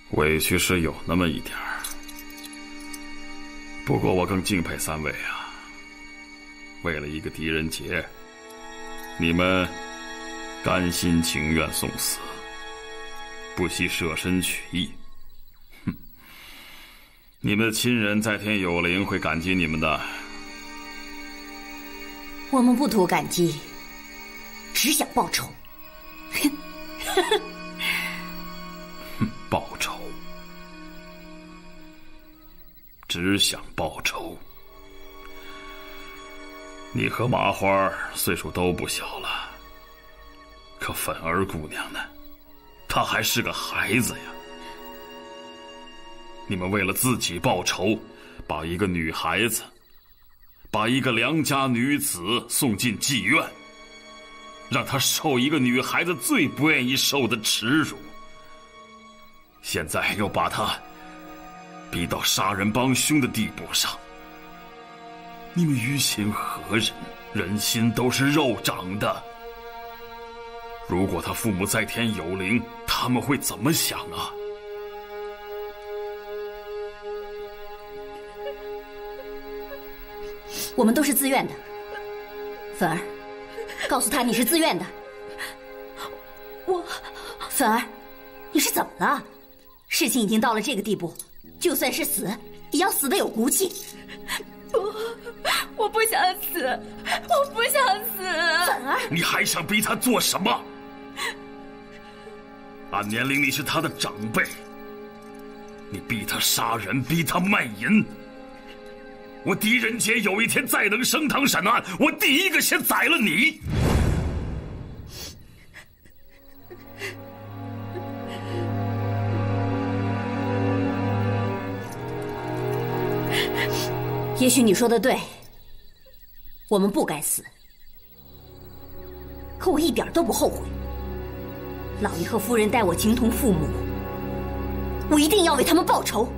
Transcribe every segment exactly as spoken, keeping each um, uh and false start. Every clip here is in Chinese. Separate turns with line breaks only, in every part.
委屈是有那么一点儿，不过我更敬佩三位啊！为了一个狄仁杰，你们甘心情愿送死，不惜舍身取义。哼！你们的亲人在天有灵，会感激你们的。
我们不图感激，只想报仇。哼！
哼！报仇。只想报仇。你和麻花岁数都不小了，可粉儿姑娘呢？她还是个孩子呀。你们为了自己报仇，把一个女孩子，把一个良家女子送进妓院，让她受一个女孩子最不愿意受的耻辱。现在又把她逼到杀人帮凶的地步上，你们于心何忍？人心都是肉长的。如果他父母在天有灵，他们会怎么想啊？
我们都是自愿的，粉儿，告诉他你是自愿的。我，粉儿，你是怎么了？事情已经到了这个地步，就算是死，也要死得有骨气。
不，我不想死，我不想死。
粉儿，
你还想逼他做什么？按年龄你是他的长辈，你逼他杀人，逼他卖淫。我狄仁杰有一天再能升堂审案，我第一个先宰了你。
也许你说的对，我们不该死，可我一点都不后悔。老爷和夫人待我情同父母，我一定要为他们报仇。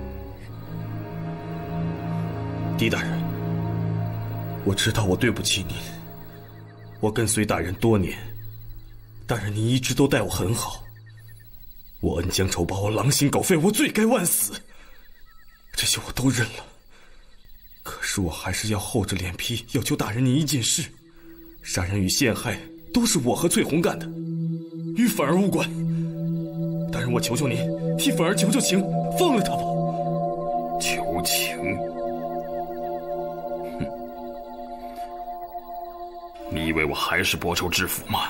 狄大人，我知道我对不起您，我跟随大人多年，大人您一直都待我很好，我恩将仇报，我狼心狗肺，我罪该万死，这些我都认了。可是我还是要厚着脸皮要求大人您一件事，杀人与陷害都是我和翠红干的，与粉儿无关。大人，我求求您，替粉儿求求情，放了他吧。
求情？哼！你以为我还是薄仇知府吗？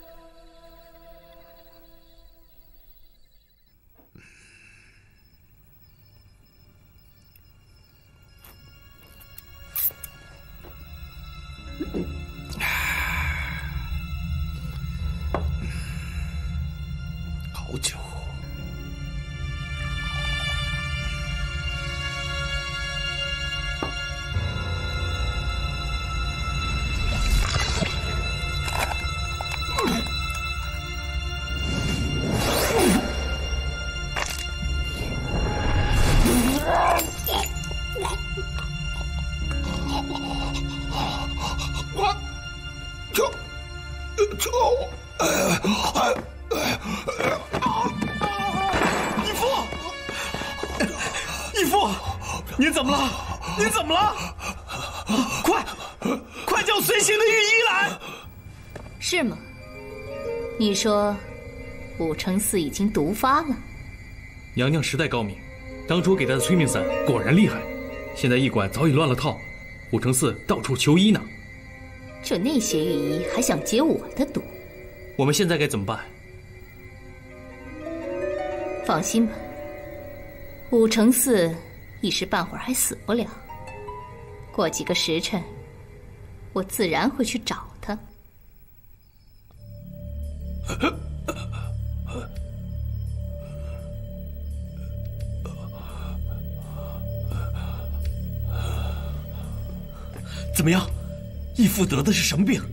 好酒。义父，您怎么了？您怎么了？快，快叫随行的御医来！
是吗？你说，武承嗣已经毒发了？
娘娘实在高明，当初给她的催命散果然厉害。现在驿馆早已乱了套，武承嗣到处求医呢。
这那些御医还想解我的毒？
我们现在该怎么办？
放心吧，武承嗣一时半会儿还死不了。过几个时辰，我自然会去找他。
怎么样？义父得的是什么病？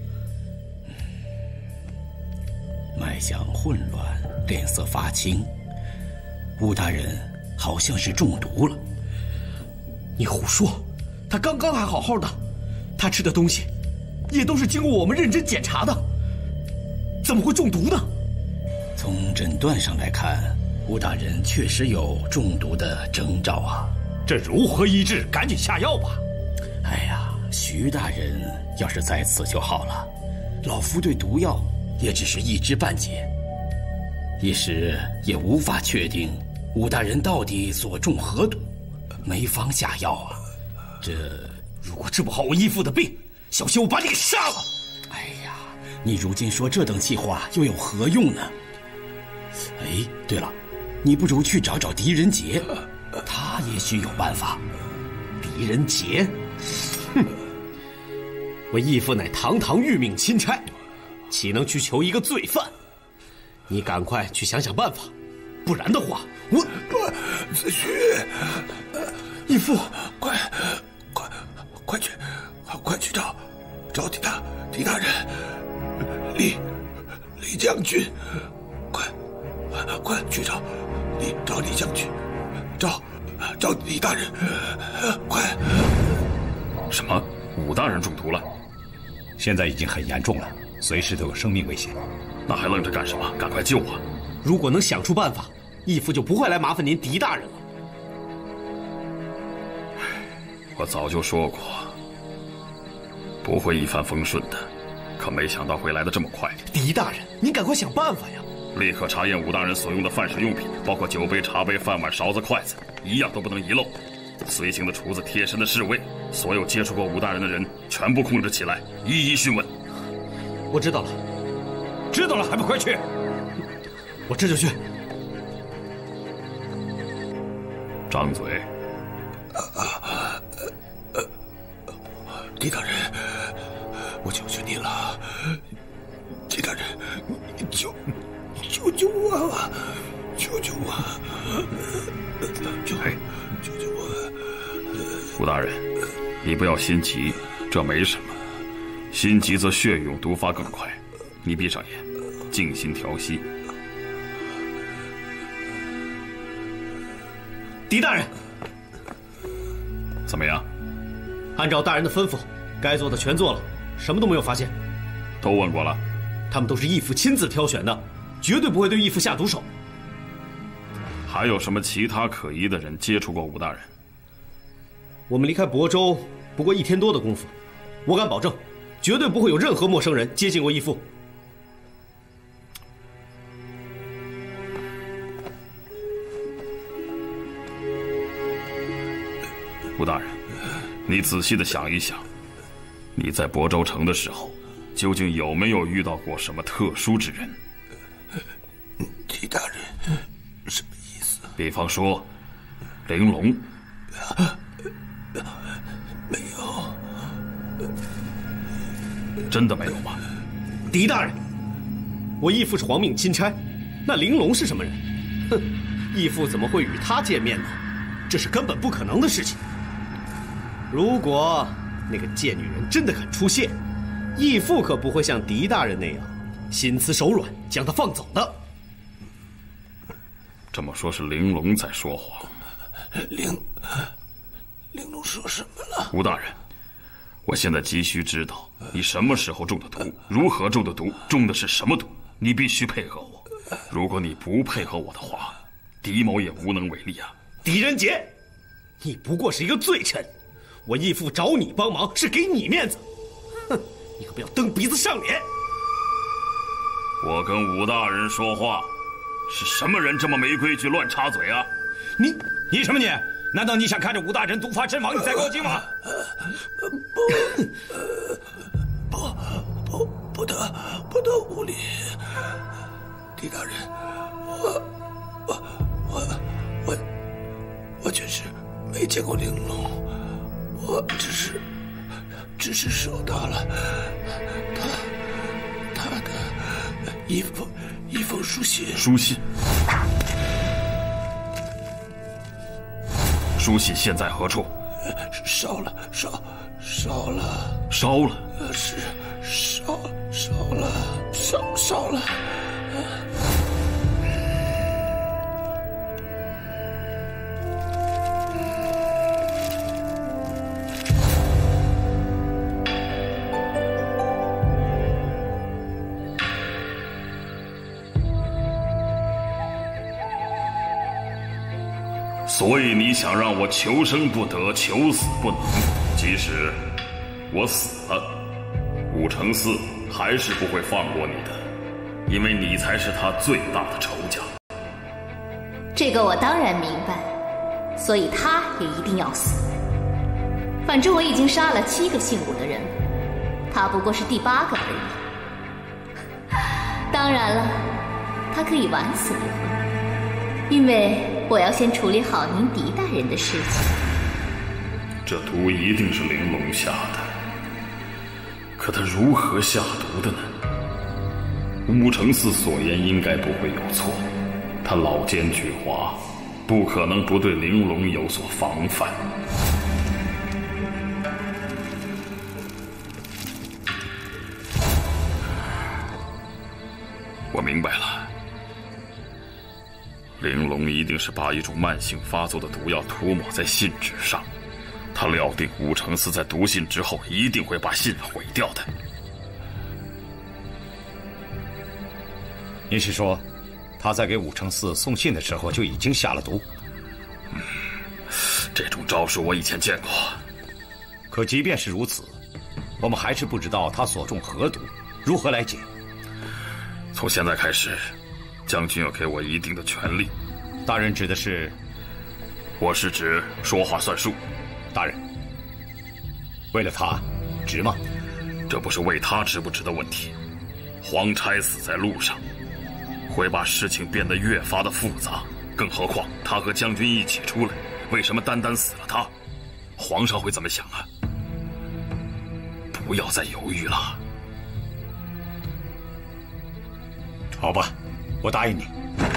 脉象混乱，脸色发青。武大人好像是中毒了。
你胡说，他刚刚还好好的，他吃的东西也都是经过我们认真检查的，怎么会中毒呢？
从诊断上来看， 武大人确实有中毒的征兆啊。
这如何医治？赶紧下药吧。
哎呀，徐大人要是在此就好了。老夫对毒药也只是一知半解，一时也无法确定武大人到底所中何毒，没方下药啊。这
如果治不好我义父的病，小心我把你给杀了。
哎呀，你如今说这等气话又有何用呢？哎，对了，你不如去找找狄仁杰，他也许有办法。
狄仁杰，哼！我义父乃堂堂御命钦差，岂能去求一个罪犯？你赶快去想想办法，不然的话，我
子虚，义父，快快快去，快去找找狄大狄大人，李李将军，快快去找李找李将军，找找李大人，快！
什么？武大人中毒了？
现在已经很严重了，随时都有生命危险。
那还愣着干什么？赶快救啊！
如果能想出办法，义父就不会来麻烦您狄大人了。
我早就说过，不会一帆风顺的，可没想到会来得这么快。
狄大人，您赶快想办法呀！
立刻查验武大人所用的饭食用品，包括酒杯、茶杯、饭碗、勺子、筷子，一样都不能遗漏。随行的厨子、贴身的侍卫，所有接触过武大人的人，全部控制起来，一一讯问。
我知道了，
知道了，还不快去！
我这就去。
张嘴！
啊呃呃，狄大人，我求求你了，狄大人，你救救救我啊！救救我！救救救我！
武大人，你不要心急，这没什么。心急则血涌，毒发更快。你闭上眼，静心调息。
狄大人，
怎么样？
按照大人的吩咐，该做的全做了，什么都没有发现。
都问过了，
他们都是义父亲自挑选的，绝对不会对义父下毒手。
还有什么其他可疑的人接触过武大人？
我们离开亳州不过一天多的功夫，我敢保证，绝对不会有任何陌生人接近过义父。
武大人，你仔细的想一想，你在亳州城的时候，究竟有没有遇到过什么特殊之人？
狄大人，什么意思？
比方说，玲珑。
没有。
真的没有吗？
狄大人，我义父是皇命钦差，那玲珑是什么人？哼，义父怎么会与他见面呢？这是根本不可能的事情。如果那个贱女人真的肯出现，义父可不会像狄大人那样心慈手软将她放走的。
这么说，是玲珑在说谎。
玲玲珑说什么了？
吴大人，我现在急需知道你什么时候中的毒，如何中的毒，中的是什么毒。你必须配合我，如果你不配合我的话，狄某也无能为力啊。
狄仁杰，你不过是一个罪臣，我义父找你帮忙是给你面子。哼，你可不要蹬鼻子上脸。
我跟武大人说话，是什么人这么没规矩，乱插嘴啊？
你你什么你？难道你想看着武大人毒发身亡，你才高兴吗？
不不不得不得无礼，狄大人，我我我我我确实没见过玲珑，我只是只是收到了他他的一封一封书信。
书信。书信现在何处？
烧了，烧烧了，
烧了。
是烧烧了，烧烧了。
所以你想让我求生不得，求死不能。即使我死了，武承嗣还是不会放过你的，因为你才是他最大的仇家。
这个我当然明白，所以他也一定要死。反正我已经杀了七个姓武的人了，他不过是第八个而已。当然了，他可以晚死一会，因为我要先处理好您狄大人的事情。
这毒一定是玲珑下的，可他如何下毒的呢？武承嗣所言应该不会有错，他老奸巨猾，不可能不对玲珑有所防范。我明白了，玲珑一定是把一种慢性发作的毒药涂抹在信纸上，他料定武承嗣在读信之后一定会把信毁掉的。
您是说，他在给武承嗣送信的时候就已经下了毒？
嗯，这种招数我以前见过。
可即便是如此，我们还是不知道他所中何毒，如何来解？
从现在开始，将军要给我一定的权利。
大人指的是？
我是指说话算数。
大人，为了他，值吗？
这不是为他值不值的问题。皇差死在路上，会把事情变得越发的复杂。更何况他和将军一起出来，为什么单单死了他？皇上会怎么想啊？不要再犹豫了。
好吧，我答应你。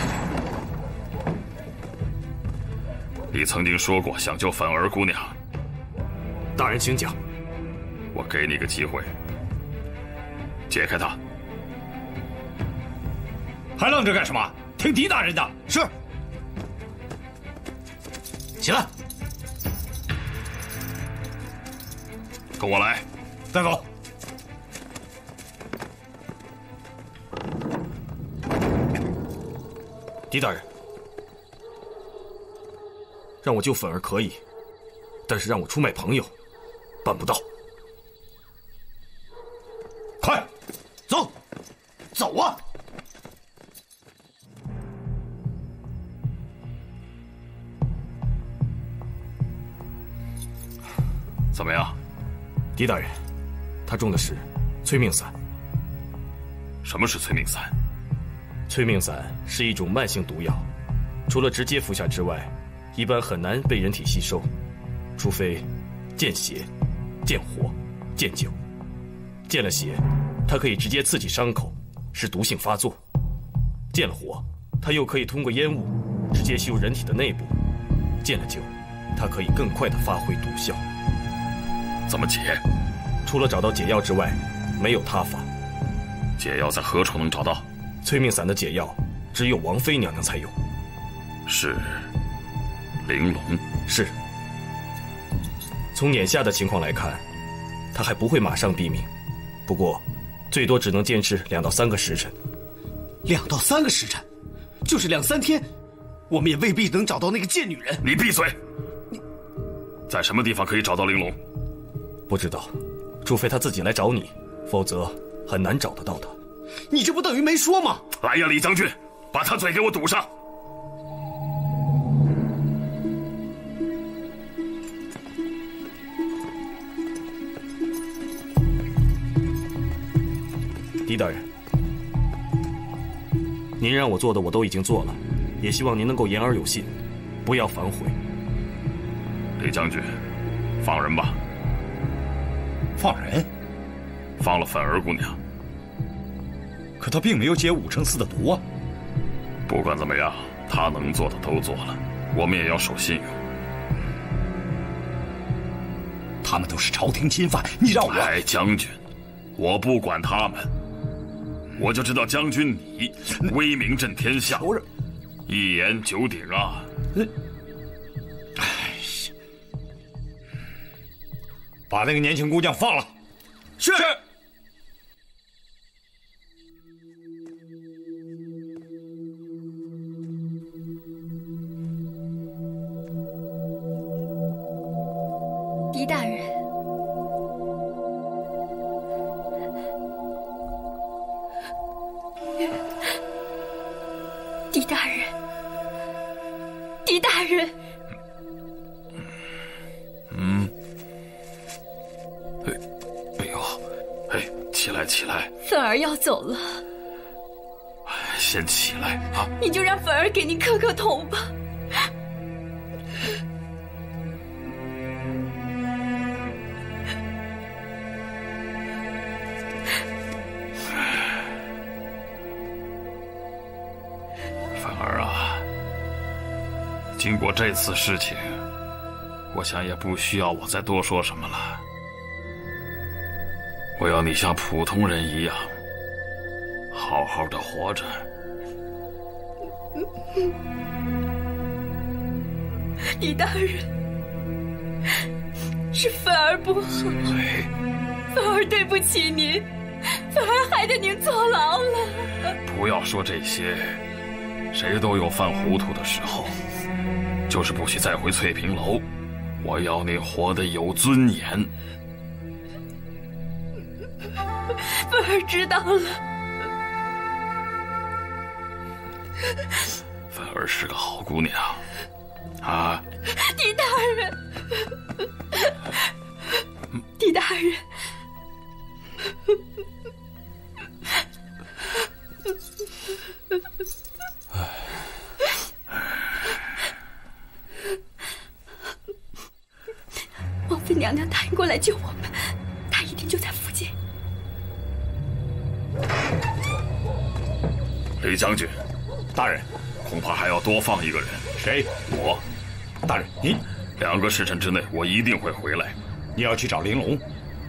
你曾经说过想救粉儿姑娘。
大人请讲。
我给你个机会，解开她。
还愣着干什么？听狄大人的。是。起来。
跟我来。
带走。
狄大人，让我救粉儿可以，但是让我出卖朋友，办不到。
快，走，走啊！
怎么样？
狄大人，他中的是催命散。
什么是催命散？
催命散是一种慢性毒药，除了直接服下之外，一般很难被人体吸收，除非见血、见火、见酒。见了血，它可以直接刺激伤口，使毒性发作；见了火，它又可以通过烟雾直接吸入人体的内部；见了酒，它可以更快地发挥毒效。
怎么解？
除了找到解药之外，没有他法。
解药在何处能找到？
催命散的解药只有王妃娘娘才有。
是玲珑？
是。从眼下的情况来看，她还不会马上毙命，不过最多只能坚持两到三个时辰。
两到三个时辰，就是两三天，我们也未必能找到那个贱女人。
你闭嘴！你在什么地方可以找到玲珑？
不知道，除非她自己来找你，否则很难找得到她。
你这不等于没说吗？
来呀，李将军，把他嘴给我堵上！
狄大人，您让我做的我都已经做了，也希望您能够言而有信，不要反悔。
李将军，放人吧。
放人？
放了粉儿姑娘。
可他并没有解武承嗣的毒啊！
不管怎么样，他能做的都做了，我们也要守信用。
他们都是朝廷钦犯，你让我……
哎，将军，我不管他们，我就知道将军你威名震天下，一言九鼎啊！
哎呀，把那个年轻姑娘放了。
是。
大人，狄大人。
嗯。哎，哎呦，哎，起来起来。
粉儿要走了。
先起来啊！
你就让粉儿给您磕磕头吧。
粉儿啊，经过这次事情，我想也不需要我再多说什么了。我要你像普通人一样，好好的活着。
狄大人，是粉儿不好，粉儿对不起您，粉儿害得您坐牢了。
不要说这些，谁都有犯糊涂的时候，就是不许再回翠屏楼。我要你活得有尊严。
粉儿知道了。
粉儿是个好姑娘，啊！
狄大人，狄大人，王妃娘娘答应过来救我们，她一定就在附近。
李将军，
大人，
恐怕还要多放一个人。
谁？
我。
大人，您
两个时辰之内，我一定会回来。
你要去找玲珑？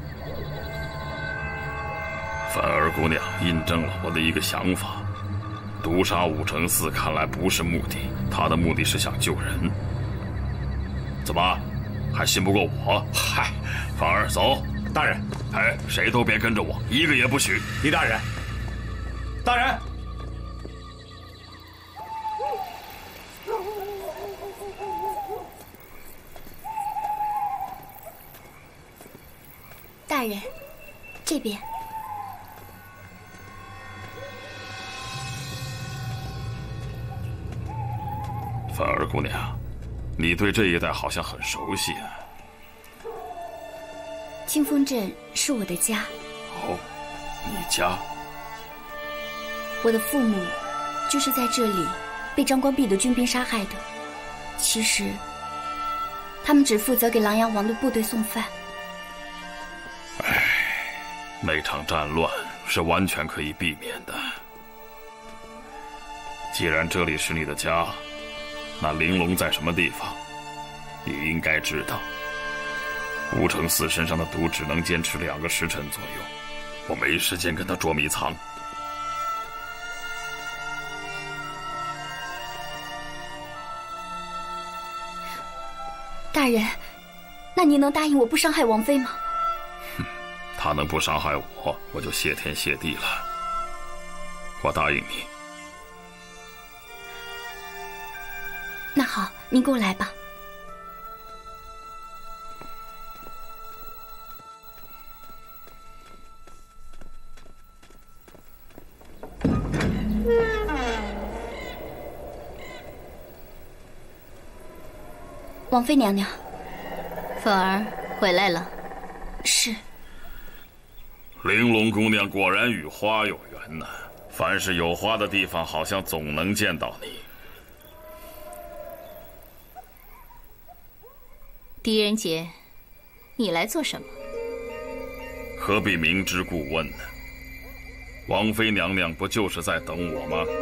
粉儿姑娘印证了我的一个想法：毒杀武承嗣看来不是目的，他的目的是想救人。怎么，还信不过我？
嗨，
粉儿，走。
大人，
哎，谁都别跟着我，一个也不许。
李大人，大人。
大人，这边。
粉儿姑娘，你对这一带好像很熟悉啊。
清风镇是我的家。
哦，你家？
我的父母就是在这里被张光弼的军兵杀害的。其实，他们只负责给琅琊王的部队送饭。
唉，那场战乱是完全可以避免的。既然这里是你的家，那玲珑在什么地方，你应该知道。武承嗣身上的毒只能坚持两个时辰左右，我没时间跟他捉迷藏。
大人，那您能答应我不伤害王妃吗？
哼，他能不伤害我，我就谢天谢地了。我答应你。
那好，您跟我来吧。王妃娘娘，
粉儿回来了。
是。
玲珑姑娘果然与花有缘呢、啊，凡是有花的地方，好像总能见到你。
狄仁杰，你来做什么？
何必明知故问呢？王妃娘娘不就是在等我吗？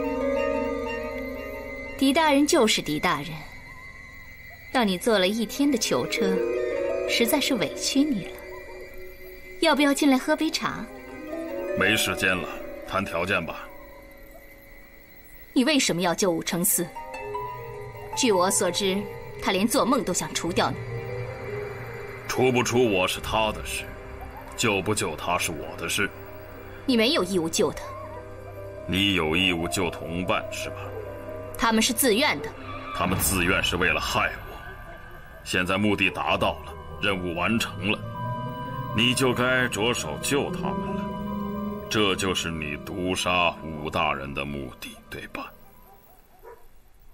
狄大人就是狄大人，让你坐了一天的囚车，实在是委屈你了。要不要进来喝杯茶？
没时间了，谈条件吧。
你为什么要救武承嗣？据我所知，他连做梦都想除掉你。
除不除我是他的事，救不救他是我的事。
你没有义务救他。
你有义务救同伴是吧？
他们是自愿的。
他们自愿是为了害我，现在目的达到了，任务完成了，你就该着手救他们了。这就是你毒杀武大人的目的，对吧？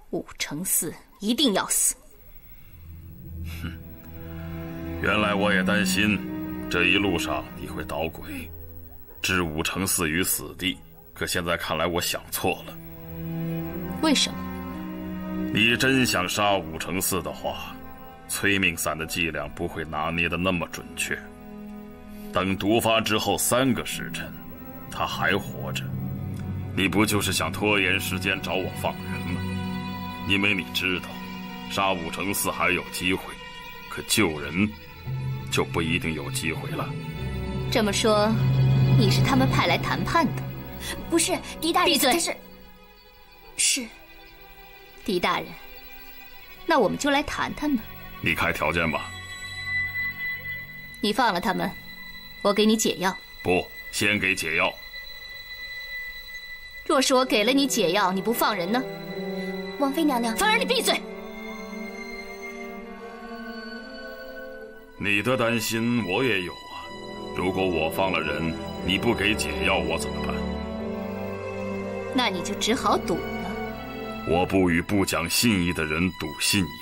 武承嗣一定要死。
哼，原来我也担心这一路上你会捣鬼，置武承嗣于死地。可现在看来，我想错了。
为什么？
你真想杀武承嗣的话，催命伞的剂量不会拿捏得那么准确。等毒发之后三个时辰，他还活着，你不就是想拖延时间找我放人吗？因为你知道，杀武承嗣还有机会，可救人就不一定有机会了。
这么说，你是他们派来谈判的？
不是，狄大人，
闭嘴！
他是是，
狄大人，那我们就来谈谈吧。
你开条件吧。
你放了他们，我给你解药。
不，先给解药。
若是我给了你解药，你不放人呢？
王妃娘娘，
芳儿，你闭嘴！
你的担心我也有啊。如果我放了人，你不给解药，我怎么办？
那你就只好赌了。
我不与不讲信义的人赌信义。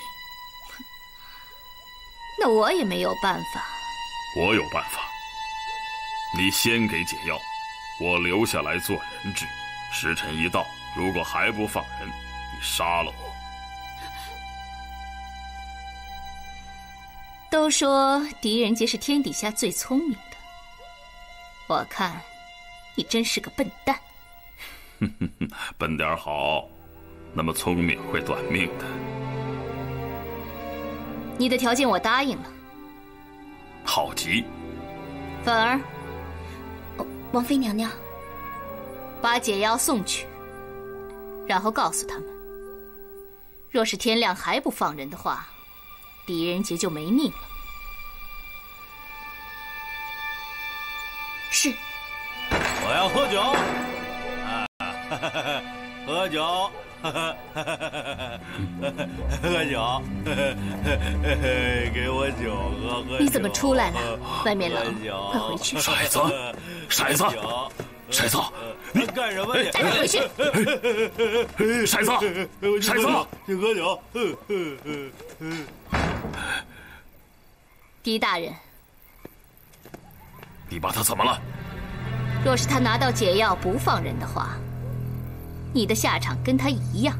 那我也没有办法。
我有办法。你先给解药，我留下来做人质。时辰一到，如果还不放人，你杀了我。
都说狄仁杰是天底下最聪明的，我看你真是个笨蛋。
笨点好，那么聪明会短命的。
你的条件我答应了。
好极。
粉儿，
哦，王妃娘娘，
把解药送去，然后告诉他们，若是天亮还不放人的话，狄仁杰就没命了。
是。
我要喝酒，啊，喝酒，喝酒，给我酒喝喝。
你怎么出来了？外面冷，快回去。
骰子，骰子，骰子，
你干什么？
带他回去。
骰子，骰子，
去喝酒。
狄大人，
你把他怎么了？
若是他拿到解药不放人的话，你的下场跟他一样。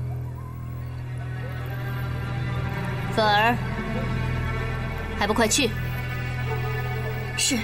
粉儿，还不快去！
是。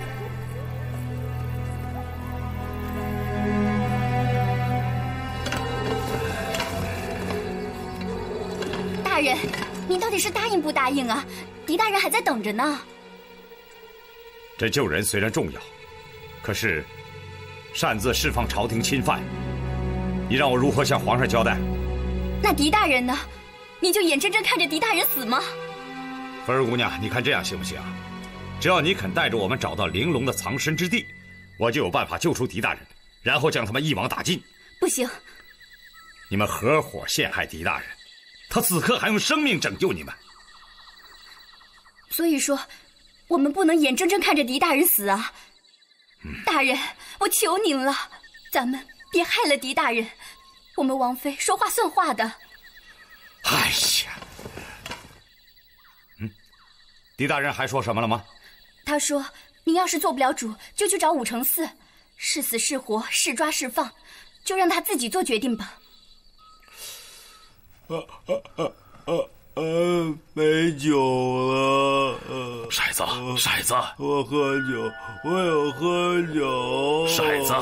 大人，您到底是答应不答应啊？狄大人还在等着呢。
这救人虽然重要，可是擅自释放朝廷钦犯，你让我如何向皇上交代？
那狄大人呢？你就眼睁睁看着狄大人死吗？
芬儿姑娘，你看这样行不行？只要你肯带着我们找到玲珑的藏身之地，我就有办法救出狄大人，然后将他们一网打尽。
不行，
你们合伙陷害狄大人，他此刻还用生命拯救你们。
所以说，我们不能眼睁睁看着狄大人死啊！嗯、大人，我求您了，咱们别害了狄大人。我们王妃说话算话的。
哎呀，嗯，狄大人还说什么了吗？
他说：“您要是做不了主，就去找武承嗣，是死是活，是抓是放，就让他自己做决定吧。”
啊啊啊啊啊！没酒了。
骰子，骰子，
我喝酒，我有喝酒。
骰子，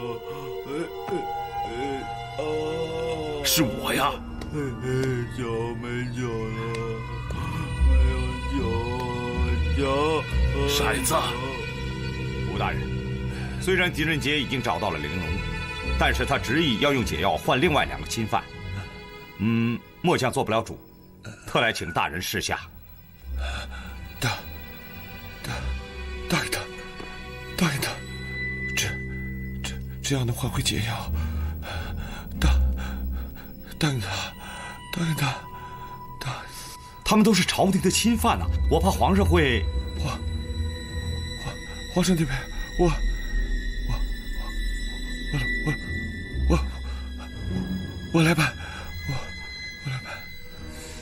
是我呀。
酒没酒了，没有酒，酒。
骰子，
吴大人，虽然狄仁杰已经找到了玲珑，但是他执意要用解药换另外两个钦犯。嗯，末将做不了主，特来请大人示下。
大，大，答应他，答应他，这，这，这样能换回解药。答，答应他，答应他，答。
他们都是朝廷的钦犯啊！我怕皇上会。
皇，皇，皇上那边，我，我，我，我，我，我来办。我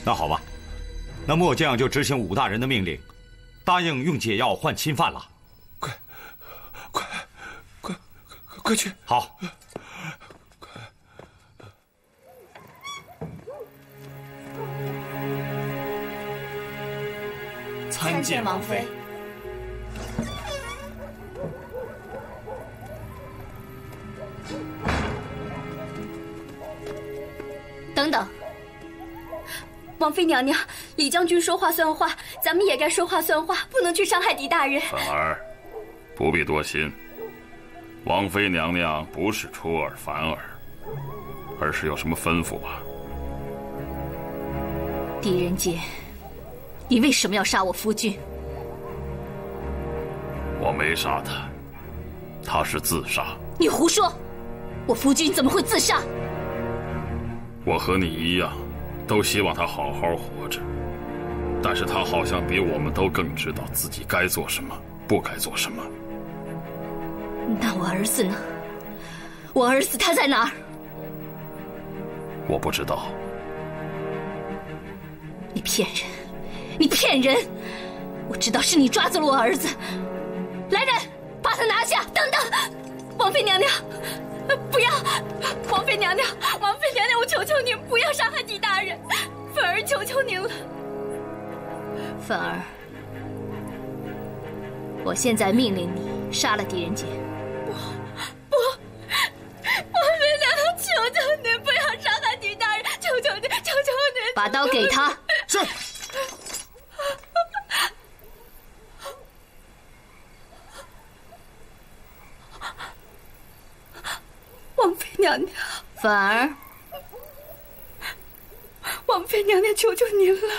那好吧，那末将就执行武大人的命令，答应用解药换钦犯了。
快，快，快，快去！
好。
参见王妃。
等等，王妃娘娘，李将军说话算话，咱们也该说话算话，不能去伤害狄大人。
粉儿，不必多心。王妃娘娘不是出尔反尔，而是有什么吩咐吧？
狄仁杰，你为什么要杀我夫君？
我没杀他，他是自杀。
你胡说！我夫君怎么会自杀？
我和你一样，都希望他好好活着，但是他好像比我们都更知道自己该做什么，不该做什么。
那我儿子呢？我儿子他在哪儿？
我不知道。
你骗人！你骗人！我知道是你抓走了我儿子。来人，把他拿下！
等等，王妃娘娘，不要！王妃娘娘，王妃娘娘，我求求您不要伤害狄大人，粉儿求求您了。
粉儿，我现在命令你杀了狄仁杰。
不不，王妃娘娘，求求您不要伤害狄大人，求求您，求求您！
把刀给他。
是。
王妃娘娘，
粉儿，
王妃娘娘，求求您了。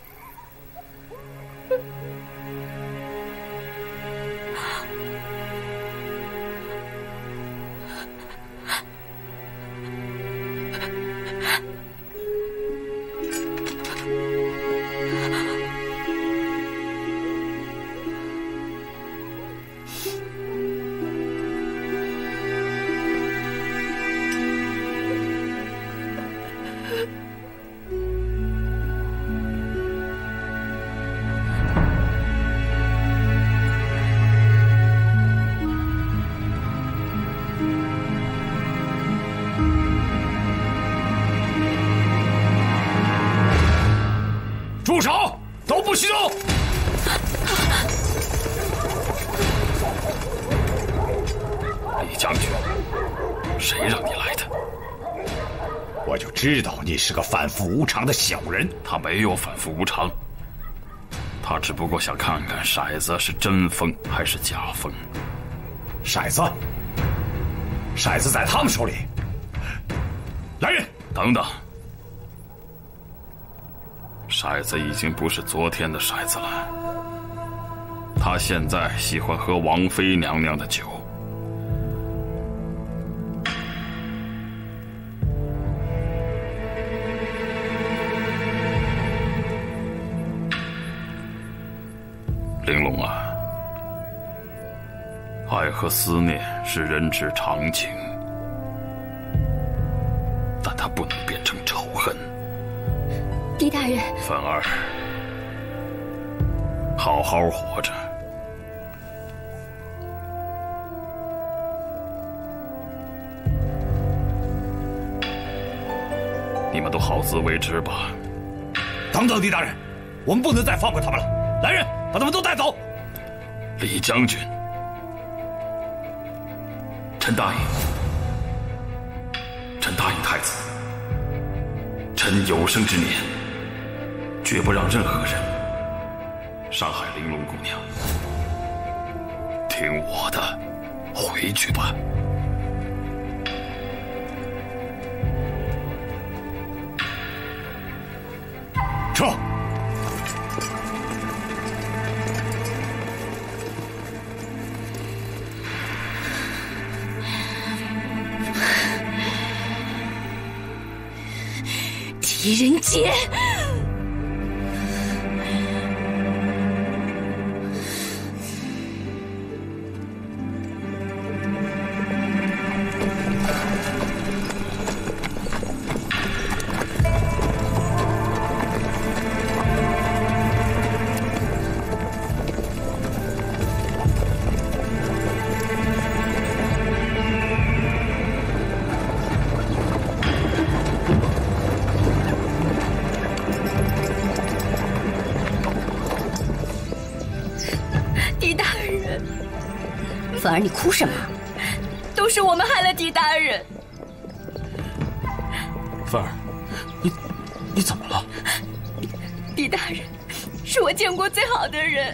住手！都不许动！
李将军，谁让你来的？
我就知道你是个反复无常的小人。
他没有反复无常，他只不过想看看骰子是真疯还是假疯。
骰子，骰子在他们手里。来人，
等等。骰子已经不是昨天的骰子了，他现在喜欢喝王妃娘娘的酒。玲珑啊，爱和思念是人之常情，但它不能变成仇恨。
狄大人，
粉儿，好好活着。你们都好自为之吧。
等等，狄大人，我们不能再放过他们了。来人，把他们都带走。
李将军，臣答应，臣答应太子，臣有生之年，绝不让任何人伤害玲珑姑娘。听我的，回去吧。
撤！
狄仁杰，
粉儿，你哭什么？
都是我们害了狄大人。
粉儿，你你怎么了？
狄大人是我见过最好的人。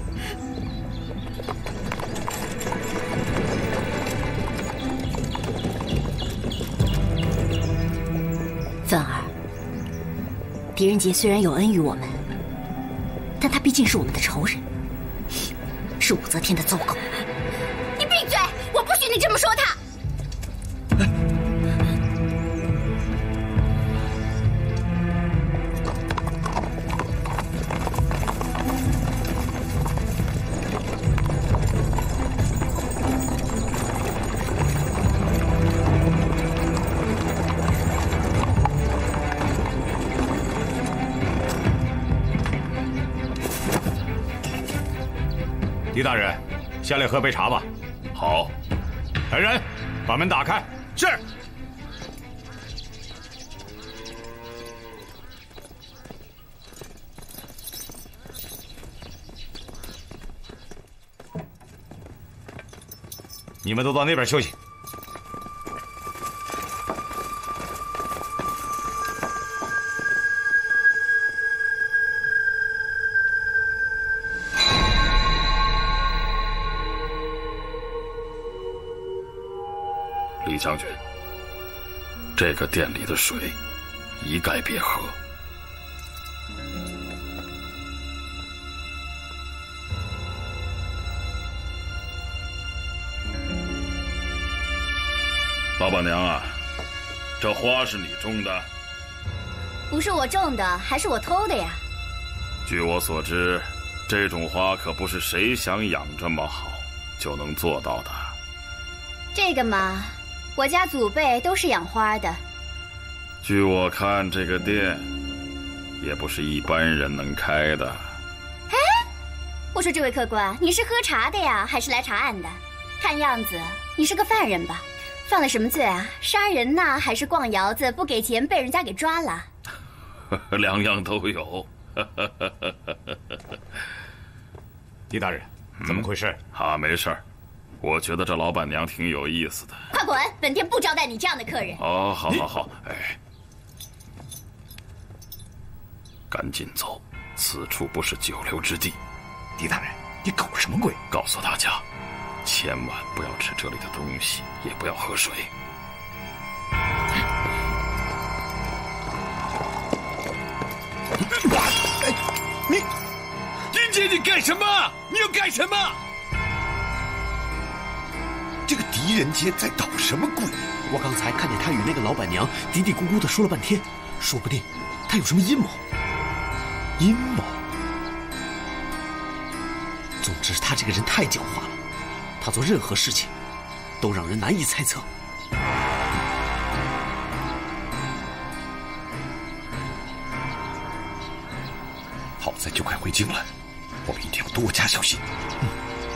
粉儿，狄仁杰虽然有恩于我们，但他毕竟是我们的仇人，是武则天的走狗。
你闭嘴！我不许你这么说他。
狄大人，下来喝杯茶吧。
好。
来人，把门打开。
是。
你们都到那边休息。
李将军，这个店里的水，一概别喝。老板娘啊，这花是你种的？
不是我种的，还是我偷的呀？
据我所知，这种花可不是谁想养这么好就能做到的。
这个嘛，我家祖辈都是养花的。
据我看，这个店也不是一般人能开的。
哎，我说这位客官，你是喝茶的呀，还是来查案的？看样子你是个犯人吧？犯了什么罪啊？杀人呐，还是逛窑子不给钱被人家给抓了？
两样都有。
狄大人，怎么回事？
嗯、啊，没事儿。我觉得这老板娘挺有意思的。
快滚！本店不招待你这样的客人。
哦，好好好，哎，赶紧走，此处不是久留之地。
狄大人，你搞什么鬼？
告诉大家，千万不要吃这里的东西，也不要喝水。
你，丁姐，你干什么？你要干什么？
这个狄仁杰在捣什么鬼？
我刚才看见他与那个老板娘嘀嘀咕咕的说了半天，说不定他有什么阴谋。阴谋？总之，他这个人太狡猾了，他做任何事情都让人难以猜测。
好在就快回京了，我们一定要多加小心。嗯。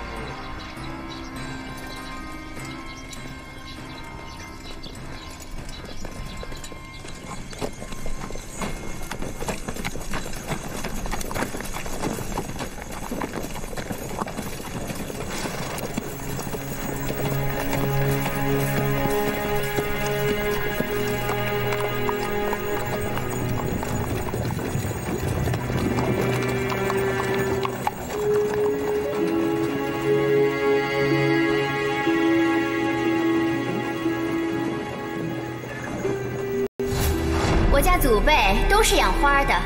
我家祖辈都是养花的。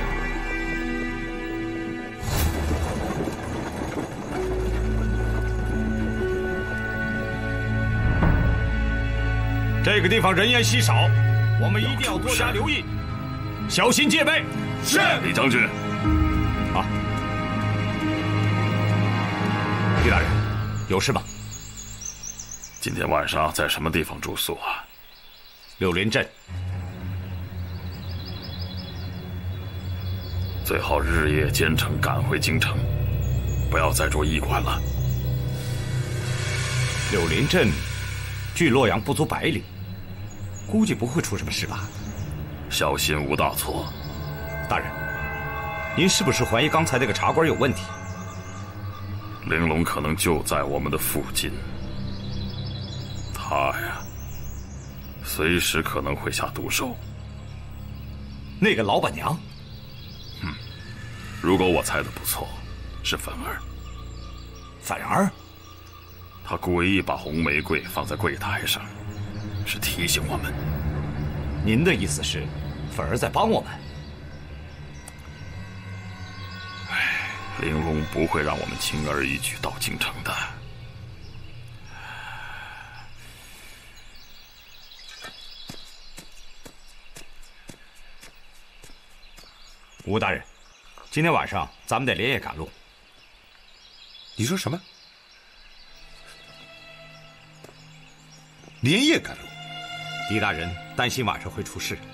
这个地方人烟稀少，我们一定要多加留意，小心戒备。
是，李将军。
啊，狄大人，有事吗？
今天晚上在什么地方住宿啊？
柳林镇。
最好日夜兼程赶回京城，不要再住驿馆了。
柳林镇距洛阳不足百里，估计不会出什么事吧？
小心无大错。
大人，您是不是怀疑刚才那个茶馆有问题？
玲珑可能就在我们的附近， 他呀，随时可能会下毒手。
那个老板娘，
嗯，如果我猜的不错，是粉儿。
粉儿，
她故意把红玫瑰放在柜台上，是提醒我们。
您的意思是，粉儿在帮我们？
唉，玲珑不会让我们轻而易举到京城的。
吴大人，今天晚上咱们得连夜赶路。
你说什么？连夜赶路？
狄大人担心晚上会出事。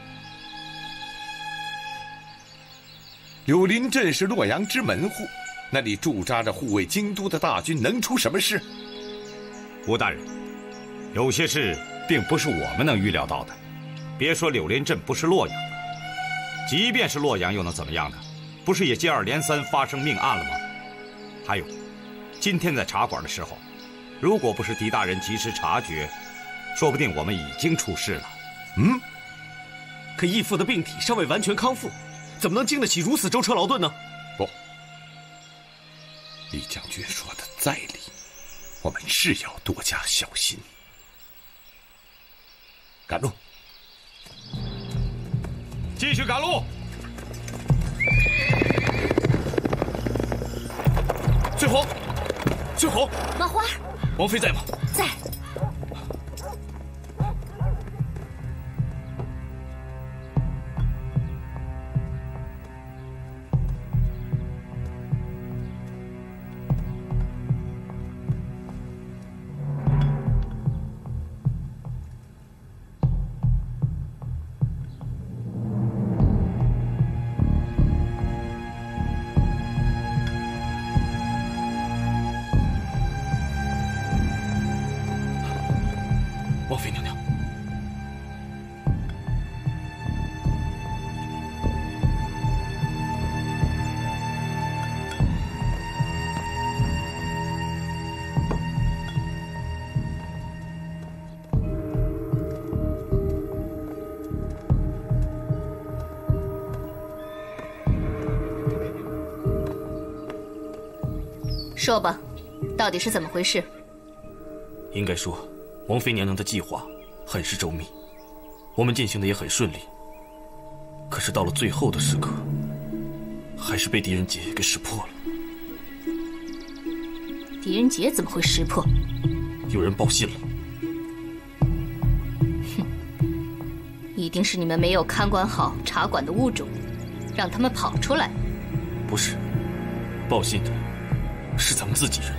柳林镇是洛阳之门户，那里驻扎着护卫京都的大军，能出什么事？
吴大人，有些事并不是我们能预料到的。别说柳林镇不是洛阳，即便是洛阳又能怎么样呢？不是也接二连三发生命案了吗？还有，今天在茶馆的时候，如果不是狄大人及时察觉，说不定我们已经出事了。
嗯，可义父的病体尚未完全康复，怎么能经得起如此舟车劳顿呢？
不，李将军说的在理，我们是要多加小心。赶路，
继续赶路。
翠红，翠红，
麻花，
王妃在吗？
在。
王妃娘娘，
说吧，到底是怎么回事？
应该说，王妃娘娘的计划很是周密，我们进行的也很顺利。可是到了最后的时刻，还是被狄仁杰给识破了。
狄仁杰怎么会识破？
有人报信了。
哼，一定是你们没有看管好茶馆的物种，让他们跑出来。
不是，报信的是咱们自己人。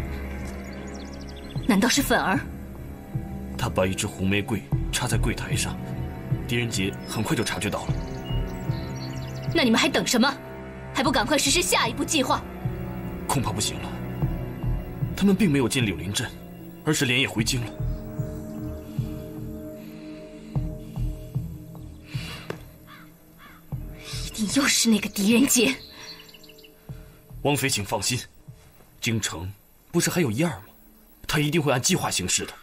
难道是粉儿？
他把一支红玫瑰插在柜台上，狄仁杰很快就察觉到了。
那你们还等什么？还不赶快实施下一步计划？
恐怕不行了。他们并没有进柳林镇，而是连夜回京了。
一定又是那个狄仁杰。
王妃，请放心，京城不是还有一二吗？他一定会按计划行事的。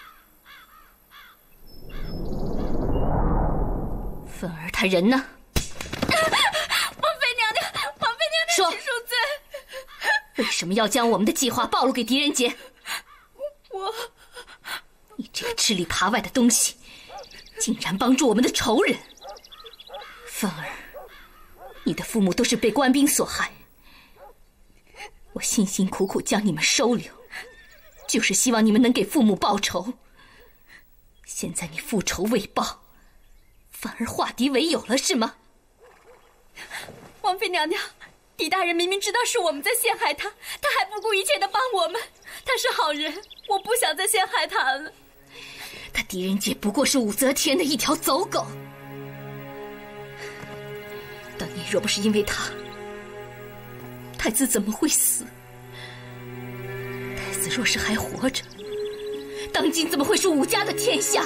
粉儿他人呢？
王妃娘娘，王妃娘娘，
说
请恕罪。
为什么要将我们的计划暴露给狄仁杰？
我，
你这个吃里扒外的东西，竟然帮助我们的仇人！粉儿，你的父母都是被官兵所害，我辛辛苦苦将你们收留，就是希望你们能给父母报仇。现在你复仇未报，反而化敌为友了，是吗？
王妃娘娘，狄大人明明知道是我们在陷害他，他还不顾一切的帮我们。他是好人，我不想再陷害他了。
他狄仁杰不过是武则天的一条走狗。当年若不是因为他，太子怎么会死？太子若是还活着，当今怎么会是武家的天下？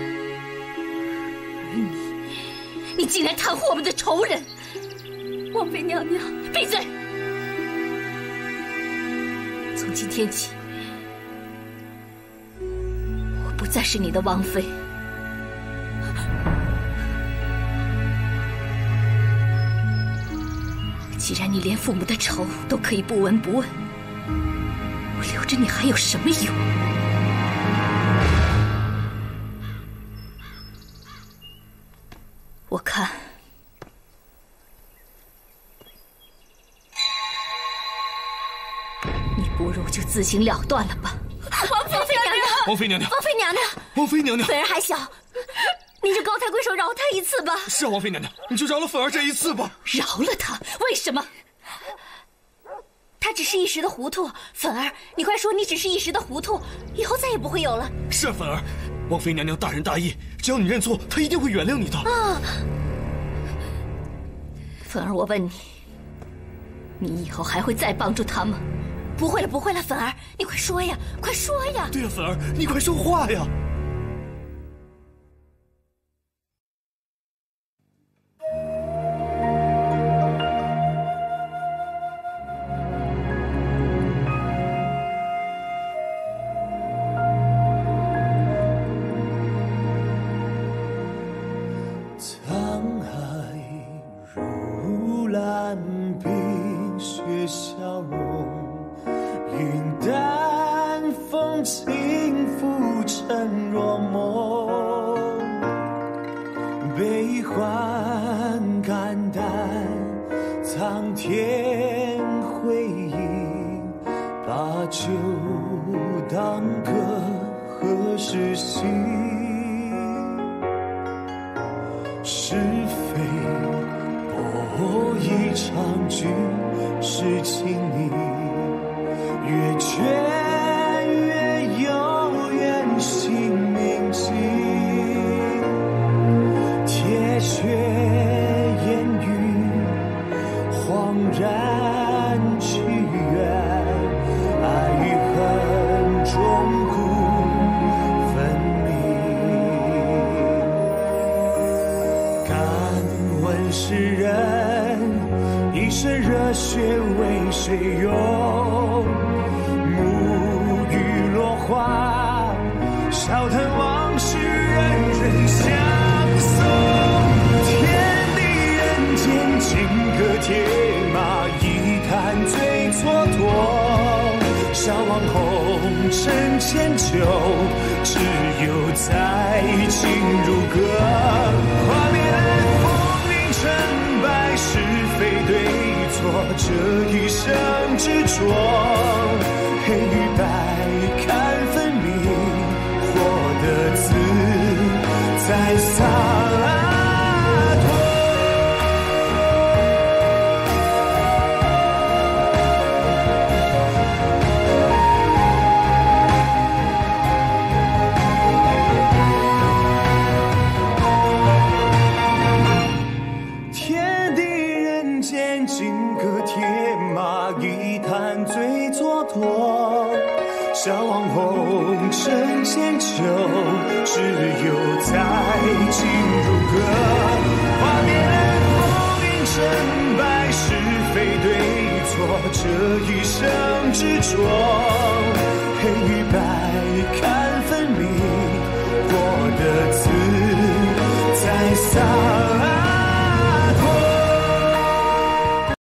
而你，你竟然袒护我们的仇人！
王妃娘娘，
闭嘴！从今天起，我不
再是你的王妃。既然你连父母的仇都可以不闻不问，我留着你还有什么用？我看，你不如就自行了断了吧。王妃娘娘，
王妃娘娘，
王妃娘娘，
王妃娘娘，
粉儿还小，你就高抬贵手饶他一次吧。
是啊，王妃娘娘，你就饶了粉儿这一次吧。
饶了他？为什么？他只是一时的糊涂。粉儿，你快说，你只是一时的糊涂，以后再也不会有了。
是啊，粉儿，王妃娘娘大仁大义，只要你认错，她一定会原谅你的。
啊，粉儿，我问你，你以后还会再帮助他吗？不会了，不会了，粉儿，你快说呀，快说呀！
对呀，粉儿，你快说话呀！
沧海如蓝，冰雪消融。云淡风轻，浮沉若梦。悲欢肝胆，苍天回应。把酒当歌，何时醒？是非博一场局，是情谊。越劝越有缘，性命尽。铁血烟雨，恍然去远。爱与恨终古分明。敢问世人，一身热血为谁用？花，笑谈往事，人人相送。天地人间，金戈铁马，一坛醉蹉跎。笑望红尘千秋，只有在情如歌。画面风云成败，是非对错，这一生执着。黑与白看分明，活得自在洒脱。天地人间，金戈铁马，一坛醉蹉跎。笑望红尘千秋，只有在情如歌。画面风云成败，是非对错，这一生执着。黑与白看